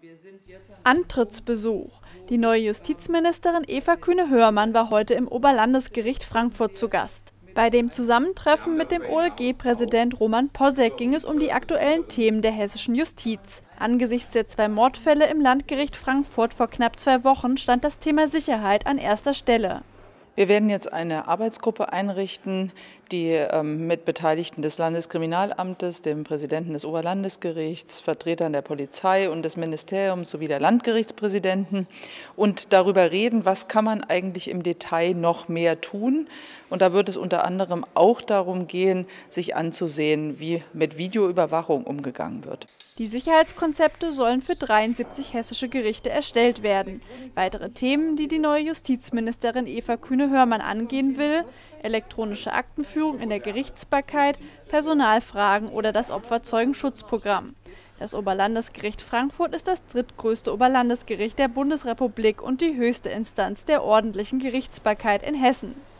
Antrittsbesuch. Die neue Justizministerin Eva Kühne-Hörmann war heute im Oberlandesgericht Frankfurt zu Gast. Bei dem Zusammentreffen mit dem OLG-Präsident Roman Posek ging es um die aktuellen Themen der hessischen Justiz. Angesichts der 2 Mordfälle im Landgericht Frankfurt vor knapp 2 Wochen stand das Thema Sicherheit an erster Stelle. Wir werden jetzt eine Arbeitsgruppe einrichten, die mit Beteiligten des Landeskriminalamtes, dem Präsidenten des Oberlandesgerichts, Vertretern der Polizei und des Ministeriums sowie der Landgerichtspräsidenten und darüber reden, was kann man eigentlich im Detail noch mehr tun. Und da wird es unter anderem auch darum gehen, sich anzusehen, wie mit Videoüberwachung umgegangen wird. Die Sicherheitskonzepte sollen für 73 hessische Gerichte erstellt werden. Weitere Themen, die die neue Justizministerin Eva Kühne-Hörmann angehen will: elektronische Aktenführung in der Gerichtsbarkeit, Personalfragen oder das Opferzeugenschutzprogramm. Das Oberlandesgericht Frankfurt ist das drittgrößte Oberlandesgericht der Bundesrepublik und die höchste Instanz der ordentlichen Gerichtsbarkeit in Hessen.